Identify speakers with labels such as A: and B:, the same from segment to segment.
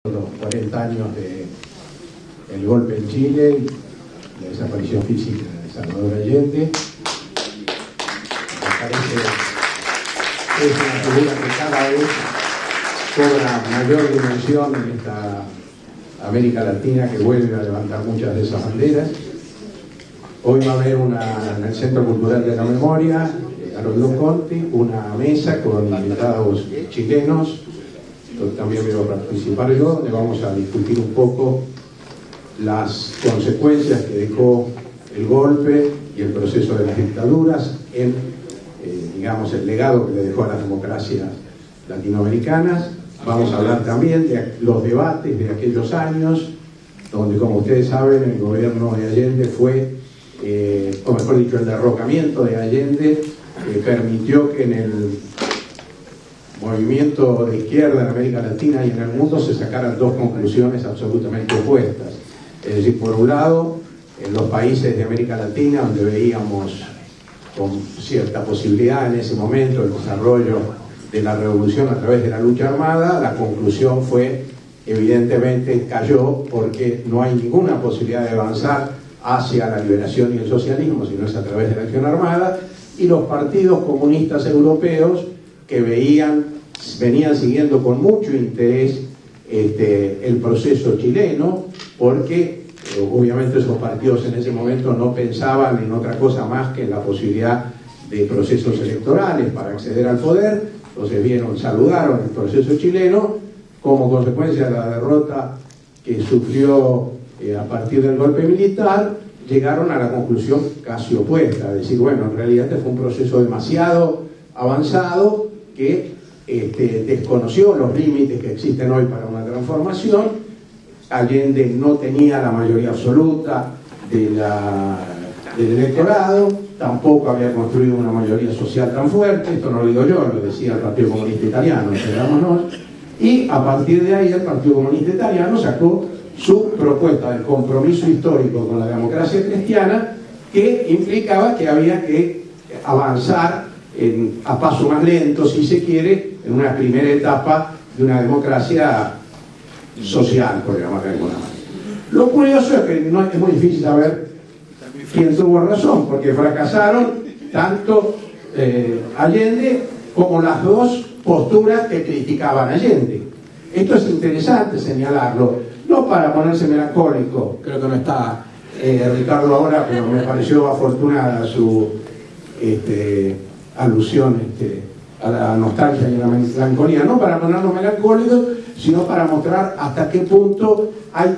A: Los 40 años del golpe en Chile, la desaparición física de Salvador Allende. Me parece que es una figura que cada vez cobra mayor dimensión en esta América Latina, que vuelve a levantar muchas de esas banderas. Hoy va a haber en el Centro Cultural de la Memoria, Haroldo Conti, una mesa con invitados chilenos. También voy a participar yo, donde vamos a discutir un poco las consecuencias que dejó el golpe y el proceso de las dictaduras en, digamos, el legado que le dejó a las democracias latinoamericanas. Vamos a hablar también de los debates de aquellos años, donde, como ustedes saben, el gobierno de Allende fue, o mejor dicho, el derrocamiento de Allende permitió que en el movimiento de izquierda en América Latina y en el mundo se sacaran dos conclusiones absolutamente opuestas. Es decir, por un lado, en los países de América Latina, donde veíamos con cierta posibilidad en ese momento el desarrollo de la revolución a través de la lucha armada, la conclusión fue, evidentemente, cayó porque no hay ninguna posibilidad de avanzar hacia la liberación y el socialismo, sino es a través de la acción armada, y los partidos comunistas europeos que venían siguiendo con mucho interés el proceso chileno, porque obviamente esos partidos en ese momento no pensaban en otra cosa más que en la posibilidad de procesos electorales para acceder al poder. Entonces saludaron el proceso chileno. Como consecuencia de la derrota que sufrió a partir del golpe militar, llegaron a la conclusión casi opuesta, es decir, bueno, en realidad este fue un proceso demasiado avanzado que desconoció los límites que existen hoy para una transformación. Allende no tenía la mayoría absoluta del electorado, tampoco había construido una mayoría social tan fuerte, esto no lo digo yo, lo decía el Partido Comunista Italiano, entendámonos, y a partir de ahí el Partido Comunista Italiano sacó su propuesta del compromiso histórico con la democracia cristiana, que implicaba que había que avanzar a paso más lento, si se quiere, en una primera etapa de una democracia social, por llamarlo de alguna manera. Lo curioso es que no es muy difícil saber quién tuvo razón, porque fracasaron tanto Allende como las dos posturas que criticaban a Allende. Esto es interesante señalarlo, no para ponerse melancólico, creo que no está Ricardo ahora, pero me pareció afortunada su alusión a la nostalgia y a la melancolía, no para ponernos melancólicos, sino para mostrar hasta qué punto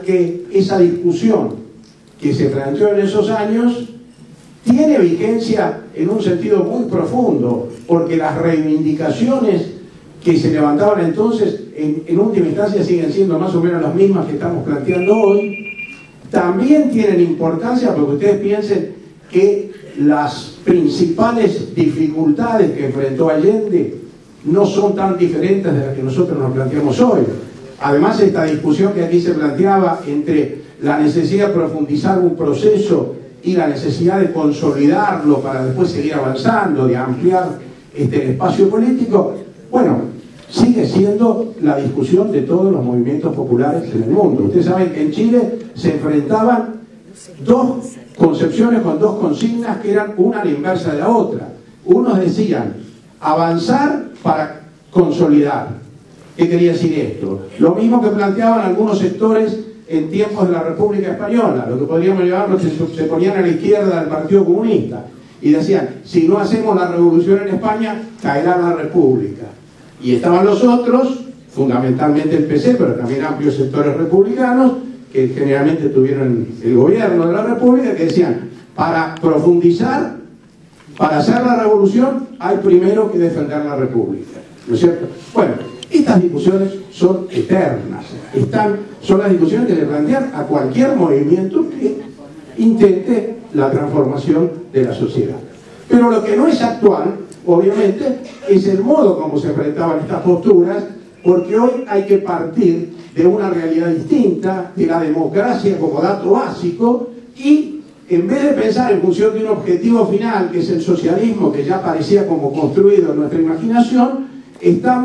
A: esa discusión que se planteó en esos años tiene vigencia en un sentido muy profundo, porque las reivindicaciones que se levantaban entonces en última instancia siguen siendo más o menos las mismas que estamos planteando hoy. También tienen importancia porque ustedes piensen que las principales dificultades que enfrentó Allende no son tan diferentes de las que nosotros nos planteamos hoy. Además, esta discusión que aquí se planteaba entre la necesidad de profundizar un proceso y la necesidad de consolidarlo para después seguir avanzando, de ampliar el espacio político, bueno, sigue siendo la discusión de todos los movimientos populares en el mundo. Ustedes saben que en Chile se enfrentaban dos concepciones con dos consignas que eran una a la inversa de la otra. Unos decían avanzar para consolidar. ¿Qué quería decir esto? Lo mismo que planteaban algunos sectores en tiempos de la República Española, lo que podríamos llamar los que se ponían a la izquierda del Partido Comunista, y decían, si no hacemos la revolución en España, caerá la República. Y estaban los otros, fundamentalmente el PC, pero también amplios sectores republicanos, que generalmente tuvieron el gobierno de la República, que decían, para profundizar, para hacer la revolución, hay primero que defender la República. ¿No es cierto? Bueno, estas discusiones son eternas, son las discusiones que se plantean a cualquier movimiento que intente la transformación de la sociedad. Pero lo que no es actual, obviamente, es el modo como se enfrentaban estas posturas, porque hoy hay que partir de una realidad distinta, de la democracia como dato básico, y en vez de pensar en función de un objetivo final, que es el socialismo, que ya parecía como construido en nuestra imaginación, estamos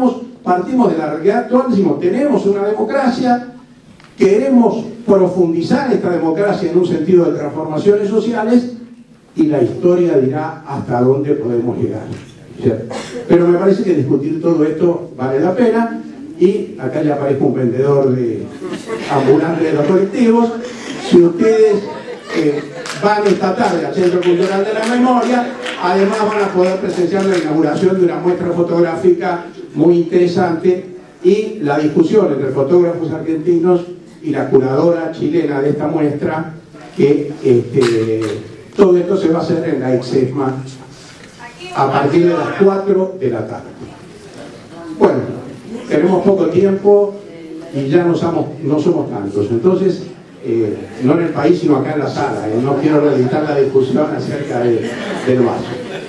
A: partimos de la realidad actual, decimos, tenemos una democracia, queremos profundizar esta democracia en un sentido de transformaciones sociales, y la historia dirá hasta dónde podemos llegar. ¿Cierto? Pero me parece que discutir todo esto vale la pena, y acá ya aparezco un vendedor de ambulante de los colectivos. Si ustedes van esta tarde al Centro Cultural de la Memoria, además van a poder presenciar la inauguración de una muestra fotográfica muy interesante y la discusión entre fotógrafos argentinos y la curadora chilena de esta muestra, que todo esto se va a hacer en la Exesma a partir de las 4 de la tarde. Bueno, tenemos poco tiempo y ya no somos tantos, entonces no en el país sino acá en la sala, no quiero reeditar la discusión acerca del vaso.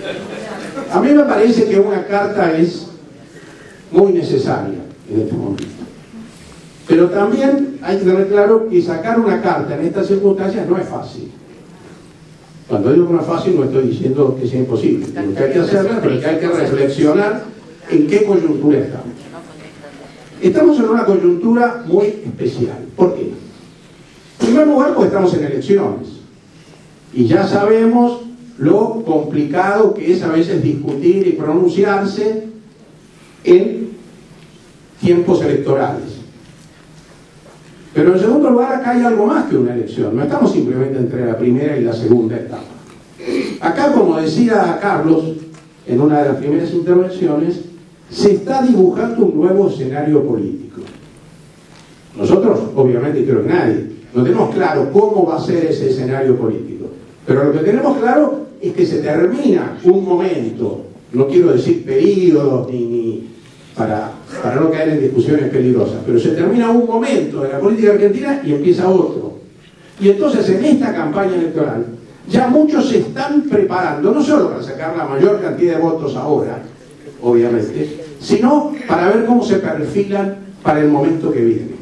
A: A mí me parece que una carta es muy necesaria en este momento, pero también hay que tener claro que sacar una carta en estas circunstancias no es fácil. Cuando digo que no es fácil, no estoy diciendo que sea imposible, lo que hay que hacerlo, pero que hay que reflexionar en qué coyuntura estamos. Estamos en una coyuntura muy especial. ¿Por qué? En primer lugar, porque estamos en elecciones y ya sabemos lo complicado que es a veces discutir y pronunciarse en tiempos electorales. Pero en segundo lugar, acá hay algo más que una elección. No estamos simplemente entre la primera y la segunda etapa. Acá, como decía Carlos en una de las primeras intervenciones, se está dibujando un nuevo escenario político. Nosotros, obviamente, creo que nadie, no tenemos claro cómo va a ser ese escenario político. Pero lo que tenemos claro es que se termina un momento, no quiero decir periodos ni para no caer en discusiones peligrosas, pero se termina un momento de la política argentina y empieza otro. Y entonces en esta campaña electoral ya muchos se están preparando, no solo para sacar la mayor cantidad de votos ahora, obviamente, sino para ver cómo se perfilan para el momento que viene.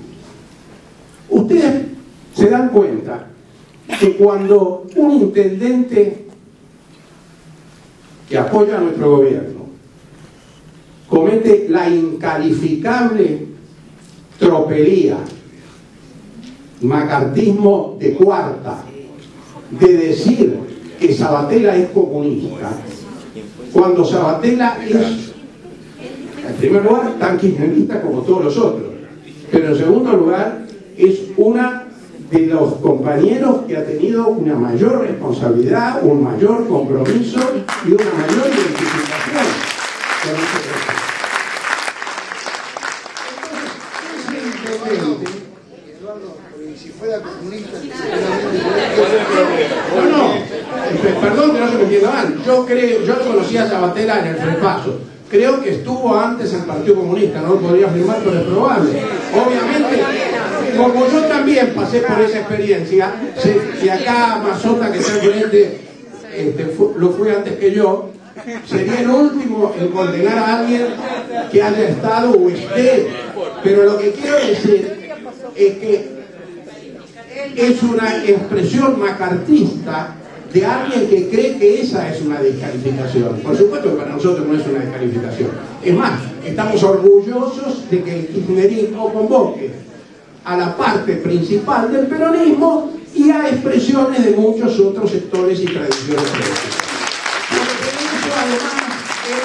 A: Ustedes se dan cuenta que cuando un intendente que apoya a nuestro gobierno comete la incalificable tropelía, macartismo de cuarta, de decir que Sabatella es comunista, cuando Sabatella es, en primer lugar, tan kirchnerista como todos los otros, pero en segundo lugar es una de los compañeros que ha tenido una mayor responsabilidad, un mayor compromiso y una mayor identificación con este proceso.
B: Si fuera comunista,
A: perdón que no se me entienda mal. Yo conocí a Sabatella en el Frepaso. Creo que estuvo antes en el Partido Comunista, no lo podría afirmar, pero es probable. Obviamente, como yo también pasé por esa experiencia, si acá Mazota, que está enfrente, lo fue antes que yo, sería el último en condenar a alguien que haya estado o esté. Pero lo que quiero decir es que es una expresión macartista de alguien que cree que esa es una descalificación. Por supuesto que para nosotros no es una descalificación. Es más, estamos orgullosos de que el kirchnerismo convoque a la parte principal del peronismo y a expresiones de muchos otros sectores y tradiciones políticas. Eso además es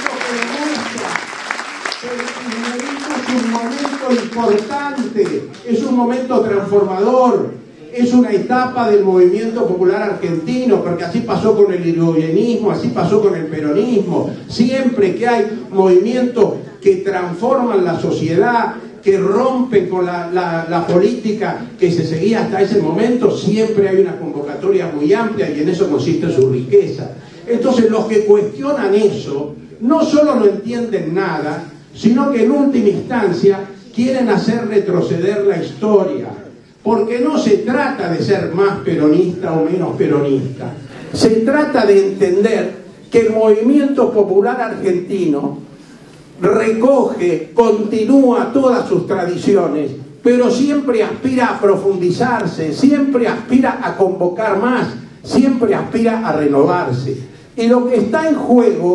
A: lo que demuestra que el kirchnerismo es un momento importante, es un momento transformador. Es una etapa del movimiento popular argentino, porque así pasó con el irigoyenismo, así pasó con el peronismo. Siempre que hay movimientos que transforman la sociedad, que rompen con la política que se seguía hasta ese momento, siempre hay una convocatoria muy amplia y en eso consiste su riqueza. Entonces los que cuestionan eso, no solo no entienden nada, sino que en última instancia quieren hacer retroceder la historia. Porque no se trata de ser más peronista o menos peronista. Se trata de entender que el movimiento popular argentino recoge, continúa todas sus tradiciones, pero siempre aspira a profundizarse, siempre aspira a convocar más, siempre aspira a renovarse. Y lo que está en juego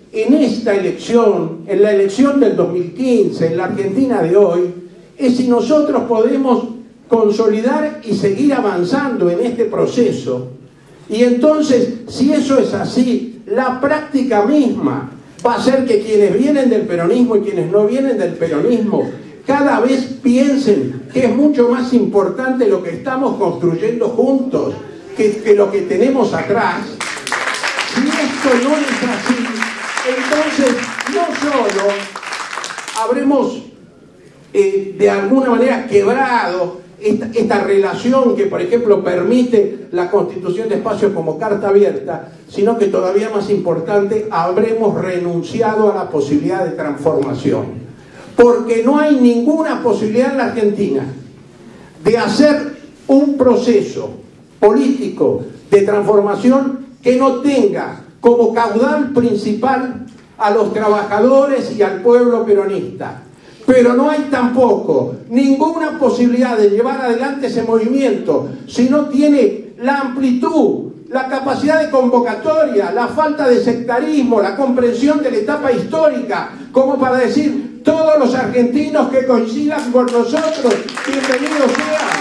A: en esta elección, en la elección del 2015, en la Argentina de hoy, es si nosotros podemos consolidar y seguir avanzando en este proceso. Y entonces, si eso es así, la práctica misma va a ser que quienes vienen del peronismo y quienes no vienen del peronismo cada vez piensen que es mucho más importante lo que estamos construyendo juntos que lo que tenemos atrás. Si esto no es así, entonces no solo habremos de alguna manera quebrado esta relación que, por ejemplo, permite la constitución de espacios como carta abierta, sino que todavía más importante, habremos renunciado a la posibilidad de transformación. Porque no hay ninguna posibilidad en la Argentina de hacer un proceso político de transformación que no tenga como caudal principal a los trabajadores y al pueblo peronista. Pero no hay tampoco ninguna posibilidad de llevar adelante ese movimiento si no tiene la amplitud, la capacidad de convocatoria, la falta de sectarismo, la comprensión de la etapa histórica, como para decir, todos los argentinos que coincidan con nosotros, bienvenidos sean.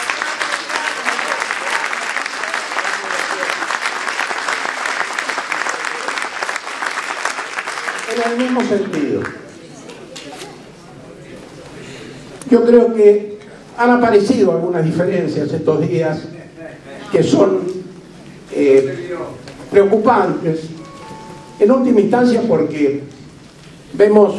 A: En el mismo sentido, yo creo que han aparecido algunas diferencias estos días que son preocupantes, en última instancia porque vemos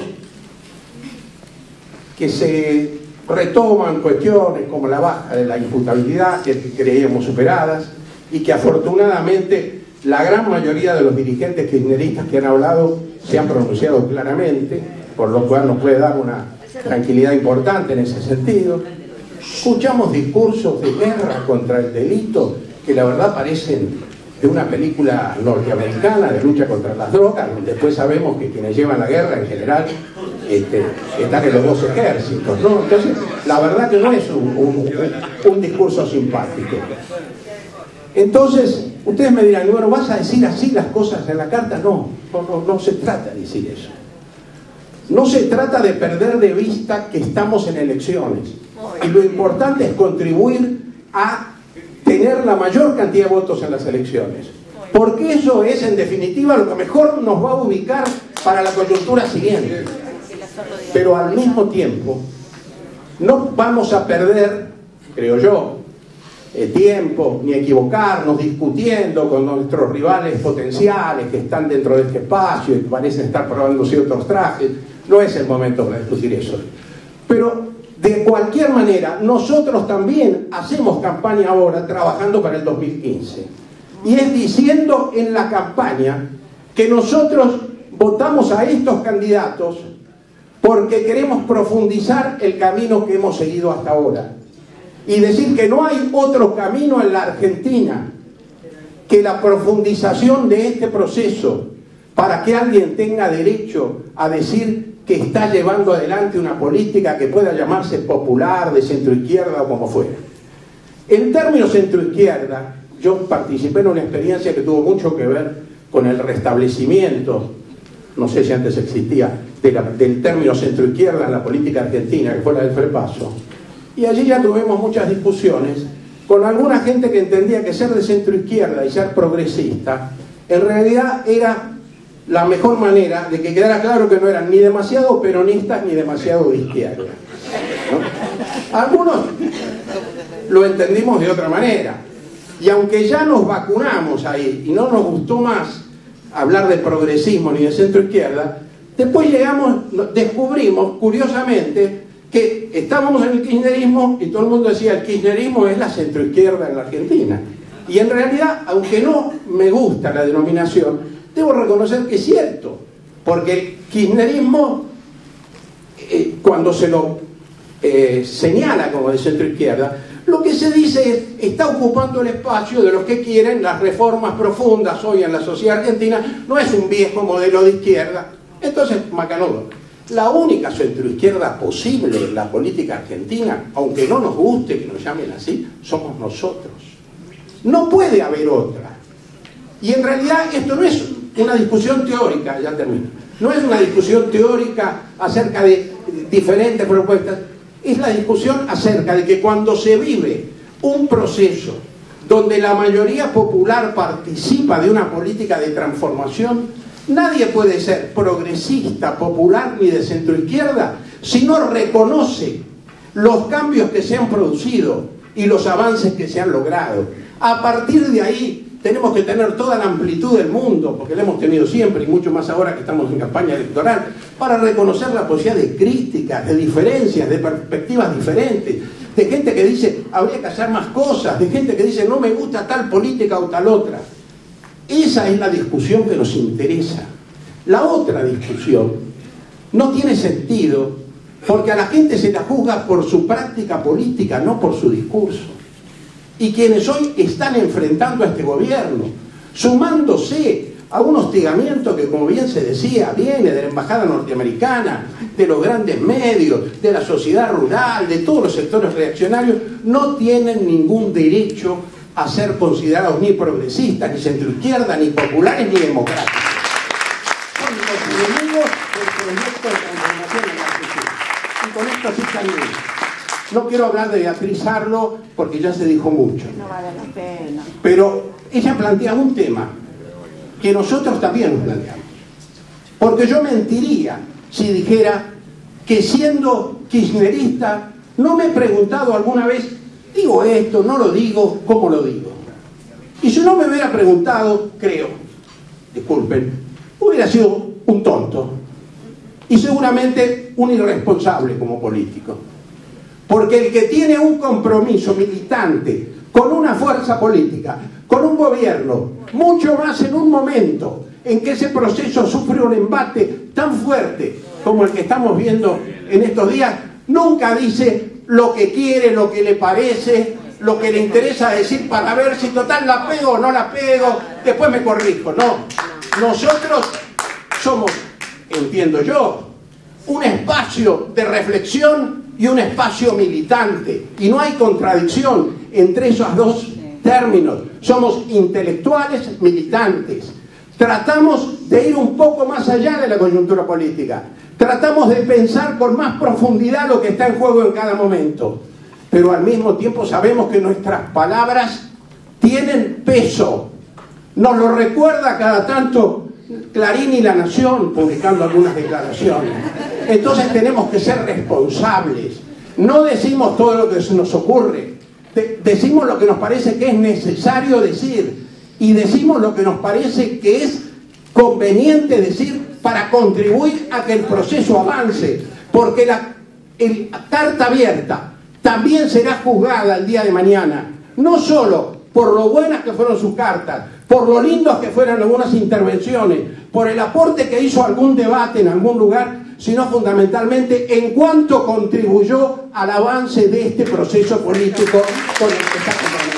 A: que se retoman cuestiones como la baja de la imputabilidad que creíamos superadas y que afortunadamente la gran mayoría de los dirigentes kirchneristas que han hablado se han pronunciado claramente, por lo cual nos puede dar una tranquilidad importante en ese sentido. Escuchamos discursos de guerra contra el delito que la verdad parecen de una película norteamericana de lucha contra las drogas, donde después sabemos que quienes llevan la guerra en general están en los dos ejércitos, ¿no? Entonces, la verdad que no es un discurso simpático. Entonces, ustedes me dirán, bueno, ¿vas a decir así las cosas en la carta? No se trata de decir eso. No se trata de perder de vista que estamos en elecciones. Y lo importante es contribuir a tener la mayor cantidad de votos en las elecciones. Porque eso es, en definitiva, lo que mejor nos va a ubicar para la coyuntura siguiente. Pero al mismo tiempo, no vamos a perder, creo yo, tiempo, ni equivocarnos discutiendo con nuestros rivales potenciales que están dentro de este espacio y que parecen estar probándose otros trajes. No es el momento para discutir eso. Pero, de cualquier manera, nosotros también hacemos campaña ahora trabajando para el 2015. Y es diciendo en la campaña que nosotros votamos a estos candidatos porque queremos profundizar el camino que hemos seguido hasta ahora. Y decir que no hay otro camino en la Argentina que la profundización de este proceso para que alguien tenga derecho a decir que está llevando adelante una política que pueda llamarse popular, de centroizquierda o como fuera. En términos centroizquierda, yo participé en una experiencia que tuvo mucho que ver con el restablecimiento, no sé si antes existía, del término centroizquierda en la política argentina, que fue la del Frepaso. Y allí ya tuvimos muchas discusiones con alguna gente que entendía que ser de centroizquierda y ser progresista en realidad era la mejor manera de que quedara claro que no eran ni demasiado peronistas ni demasiado de izquierda, ¿no? Algunos lo entendimos de otra manera, y aunque ya nos vacunamos ahí y no nos gustó más hablar de progresismo ni de centroizquierda, después descubrimos curiosamente que estábamos en el kirchnerismo y todo el mundo decía el kirchnerismo es la centroizquierda en la Argentina, y en realidad, aunque no me gusta la denominación, debo reconocer que es cierto, porque el kirchnerismo, cuando se lo señala como de centroizquierda, lo que se dice es, está ocupando el espacio de los que quieren las reformas profundas hoy en la sociedad argentina, no es un viejo modelo de izquierda. Entonces, macanudo, la única centroizquierda posible en la política argentina, aunque no nos guste que nos llamen así, somos nosotros. No puede haber otra. Y en realidad esto no es una discusión teórica, ya termino, no es una discusión teórica acerca de diferentes propuestas, es la discusión acerca de que cuando se vive un proceso donde la mayoría popular participa de una política de transformación, nadie puede ser progresista, popular ni de centroizquierda si no reconoce los cambios que se han producido y los avances que se han logrado. A partir de ahí tenemos que tener toda la amplitud del mundo, porque la hemos tenido siempre y mucho más ahora que estamos en campaña electoral, para reconocer la posibilidad de críticas, de diferencias, de perspectivas diferentes, de gente que dice habría que hacer más cosas, de gente que dice no me gusta tal política o tal otra. Esa es la discusión que nos interesa. La otra discusión no tiene sentido porque a la gente se la juzga por su práctica política, no por su discurso. Y quienes hoy están enfrentando a este gobierno, sumándose a un hostigamiento que, como bien se decía, viene de la embajada norteamericana, de los grandes medios, de la sociedad rural, de todos los sectores reaccionarios, no tienen ningún derecho a ser considerados ni progresistas, ni centroizquierda, ni populares, ni democráticos. Son los enemigos del proyecto de transformación en la sociedad. Y con esto sí también. No quiero hablar de Beatriz Arlo porque ya se dijo mucho.
C: No vale la pena.
A: Pero ella plantea un tema que nosotros también nos planteamos. Porque yo mentiría si dijera que siendo kirchnerista no me he preguntado alguna vez, digo esto, no lo digo, ¿cómo lo digo? Y si no me hubiera preguntado, creo, disculpen, hubiera sido un tonto y seguramente un irresponsable como político. Porque el que tiene un compromiso militante con una fuerza política, con un gobierno, mucho más en un momento en que ese proceso sufre un embate tan fuerte como el que estamos viendo en estos días, nunca dice lo que quiere, lo que le parece, lo que le interesa decir para ver si total la pego o no la pego, después me corrijo. No, nosotros somos, entiendo yo, un espacio de reflexión y un espacio militante, y no hay contradicción entre esos dos términos. Somos intelectuales militantes, tratamos de ir un poco más allá de la coyuntura política, tratamos de pensar con más profundidad lo que está en juego en cada momento, pero al mismo tiempo sabemos que nuestras palabras tienen peso. Nos lo recuerda cada tanto Clarín y La Nación publicando algunas declaraciones. Entonces tenemos que ser responsables. No decimos todo lo que se nos ocurre, decimos lo que nos parece que es necesario decir y decimos lo que nos parece que es conveniente decir para contribuir a que el proceso avance, porque la carta abierta también será juzgada el día de mañana, no solo por lo buenas que fueron sus cartas, por lo lindos que fueran algunas intervenciones, por el aporte que hizo algún debate en algún lugar, sino fundamentalmente en cuánto contribuyó al avance de este proceso político con el que está comprometido.